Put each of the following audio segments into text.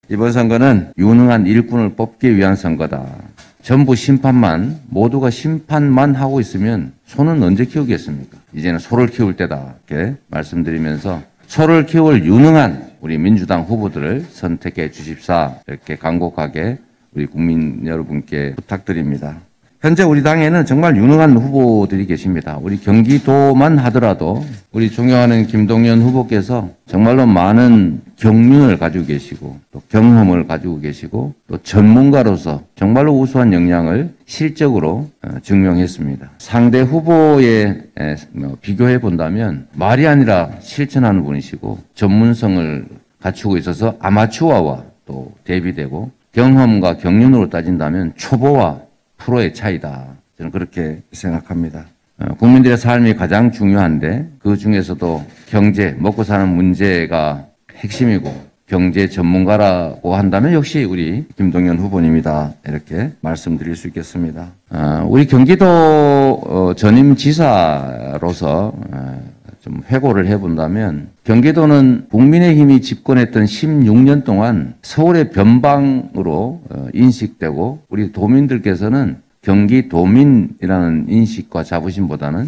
이번 선거는 유능한 일꾼을 뽑기 위한 선거다. 전부 심판만, 모두가 심판만 하고 있으면 소는 언제 키우겠습니까? 이제는 소를 키울 때다. 이렇게 말씀드리면서 소를 키울 유능한 우리 민주당 후보들을 선택해 주십사. 이렇게 간곡하게 우리 국민 여러분께 부탁드립니다. 현재 우리 당에는 정말 유능한 후보들이 계십니다. 우리 경기도만 하더라도 우리 존경하는 김동연 후보께서 정말로 많은 경륜을 가지고 계시고 또 경험을 가지고 계시고 또 전문가로서 정말로 우수한 역량을 실적으로 증명했습니다. 상대 후보에 비교해 본다면 말이 아니라 실천하는 분이시고 전문성을 갖추고 있어서 아마추어와 또 대비되고 경험과 경륜으로 따진다면 초보와 프로의 차이다. 저는 그렇게 생각합니다. 국민들의 삶이 가장 중요한데 그 중에서도 경제, 먹고 사는 문제가 핵심이고 경제 전문가라고 한다면 역시 우리 김동연 후보님이다. 이렇게 말씀드릴 수 있겠습니다. 우리 경기도 전임지사로서 좀 회고를 해본다면 경기도는 국민의힘이 집권했던 16년 동안 서울의 변방으로 인식되고 우리 도민들께서는 경기도민이라는 인식과 자부심보다는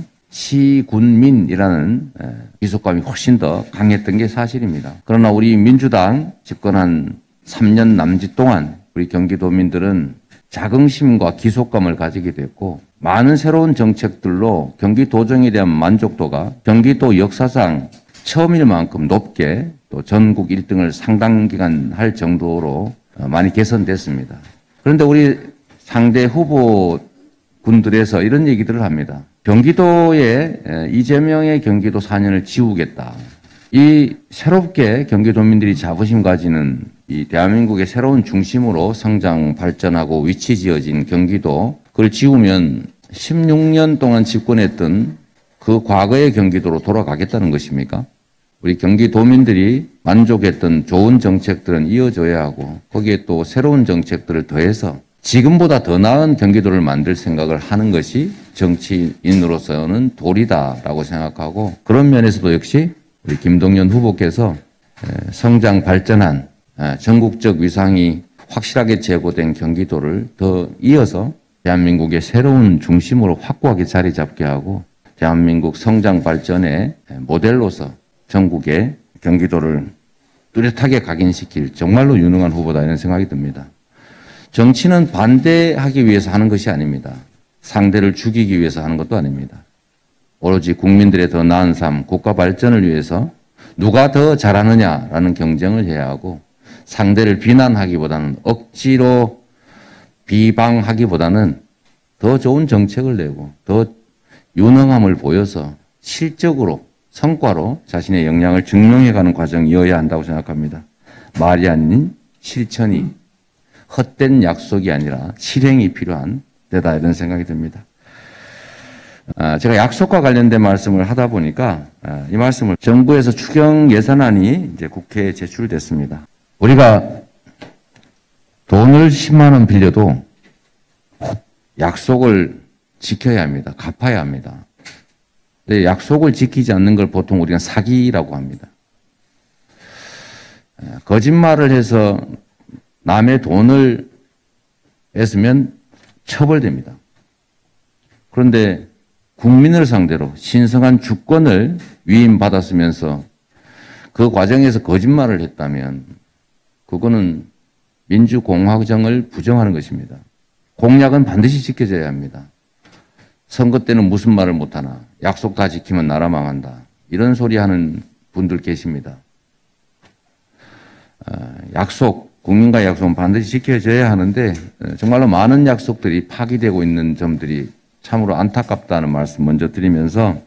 시군민이라는 기속감이 훨씬 더 강했던 게 사실입니다. 그러나 우리 민주당 집권한 3년 남짓 동안 우리 경기도민들은 자긍심과 기속감을 가지게 됐고 많은 새로운 정책들로 경기도정에 대한 만족도가 경기도 역사상 처음일 만큼 높게 또 전국 1등을 상당 기간 할 정도로 많이 개선됐습니다. 그런데 우리 상대 후보군들에서 이런 얘기들을 합니다. 경기도에 이재명의 경기도 4년을 지우겠다. 이 새롭게 경기도민들이 자부심 가지는 이 대한민국의 새로운 중심으로 성장, 발전하고 위치 지어진 경기도, 그걸 지우면 16년 동안 집권했던 그 과거의 경기도로 돌아가겠다는 것입니까? 우리 경기도민들이 만족했던 좋은 정책들은 이어져야 하고 거기에 또 새로운 정책들을 더해서 지금보다 더 나은 경기도를 만들 생각을 하는 것이 정치인으로서는 도리다라고 생각하고 그런 면에서도 역시 우리 김동연 후보께서 성장 발전한 전국적 위상이 확실하게 제고된 경기도를 더 이어서 대한민국의 새로운 중심으로 확고하게 자리 잡게 하고 대한민국 성장 발전의 모델로서 전국의 경기도를 뚜렷하게 각인시킬 정말로 유능한 후보다 이런 생각이 듭니다. 정치는 반대하기 위해서 하는 것이 아닙니다. 상대를 죽이기 위해서 하는 것도 아닙니다. 오로지 국민들의 더 나은 삶, 국가 발전을 위해서 누가 더 잘하느냐라는 경쟁을 해야 하고 상대를 비난하기보다는 억지로 비방하기보다는 더 좋은 정책을 내고 더 유능함을 보여서 실적으로 성과로 자신의 역량을 증명해가는 과정이어야 한다고 생각합니다. 말이 아닌 실천이 헛된 약속이 아니라 실행이 필요한 때다 이런 생각이 듭니다. 제가 약속과 관련된 말씀을 하다 보니까 이 말씀을 정부에서 추경 예산안이 이제 국회에 제출됐습니다. 우리가 돈을 10만 원 빌려도 약속을 지켜야 합니다. 갚아야 합니다. 근데 약속을 지키지 않는 걸 보통 우리가 사기라고 합니다. 거짓말을 해서 남의 돈을 뺏으면 처벌됩니다. 그런데 국민을 상대로 신성한 주권을 위임받았으면서 그 과정에서 거짓말을 했다면 그거는 민주공화정을 부정하는 것입니다. 공약은 반드시 지켜져야 합니다. 선거 때는 무슨 말을 못하나 약속 다 지키면 나라 망한다. 이런 소리 하는 분들 계십니다. 국민과의 약속은 반드시 지켜져야 하는데 정말로 많은 약속들이 파기되고 있는 점들이 참으로 안타깝다는 말씀 먼저 드리면서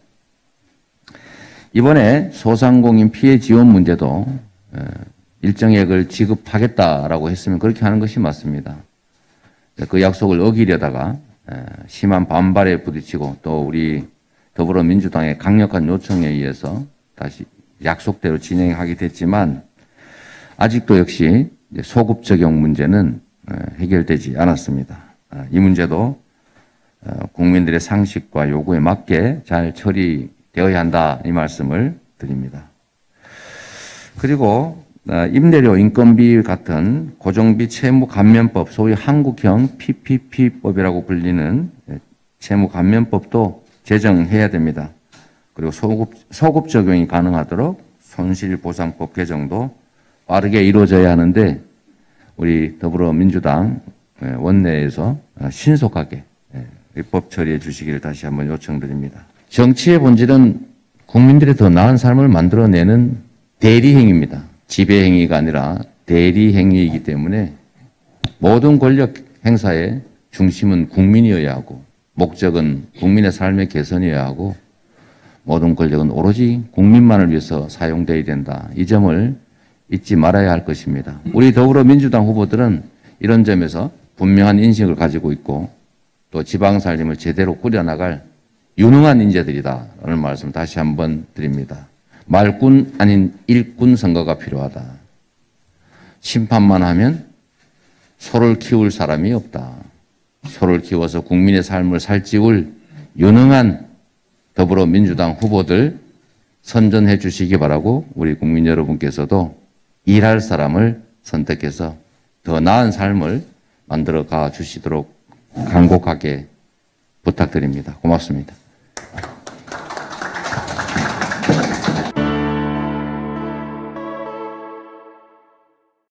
이번에 소상공인 피해 지원 문제도 일정액을 지급하겠다라고 했으면 그렇게 하는 것이 맞습니다. 그 약속을 어기려다가 심한 반발에 부딪히고 또 우리 더불어민주당의 강력한 요청에 의해서 다시 약속대로 진행하게 됐지만 아직도 역시 소급 적용 문제는 해결되지 않았습니다. 이 문제도 국민들의 상식과 요구에 맞게 잘 처리되어야 한다 이 말씀을 드립니다. 그리고 임대료 인건비 같은 고정비 채무 감면법, 소위 한국형 PPP법이라고 불리는 채무 감면법도 제정해야 됩니다. 그리고 소급 적용이 가능하도록 손실보상법 개정도 빠르게 이루어져야 하는데 우리 더불어민주당 원내에서 신속하게 입법 처리해 주시기를 다시 한번 요청드립니다. 정치의 본질은 국민들이 더 나은 삶을 만들어내는 대리행위입니다. 지배행위가 아니라 대리행위이기 때문에 모든 권력 행사의 중심은 국민이어야 하고 목적은 국민의 삶의 개선이어야 하고 모든 권력은 오로지 국민만을 위해서 사용되어야 된다. 이 점을 잊지 말아야 할 것입니다. 우리 더불어민주당 후보들은 이런 점에서 분명한 인식을 가지고 있고 또 지방살림을 제대로 꾸려나갈 유능한 인재들이다라는 말씀 다시 한번 드립니다. 말꾼 아닌 일꾼 선거가 필요하다. 심판만 하면 소를 키울 사람이 없다. 소를 키워서 국민의 삶을 살찌울 유능한 더불어민주당 후보들 선전해 주시기 바라고 우리 국민 여러분께서도 일할 사람을 선택해서 더 나은 삶을 만들어 가 주시도록 간곡하게 부탁드립니다. 고맙습니다.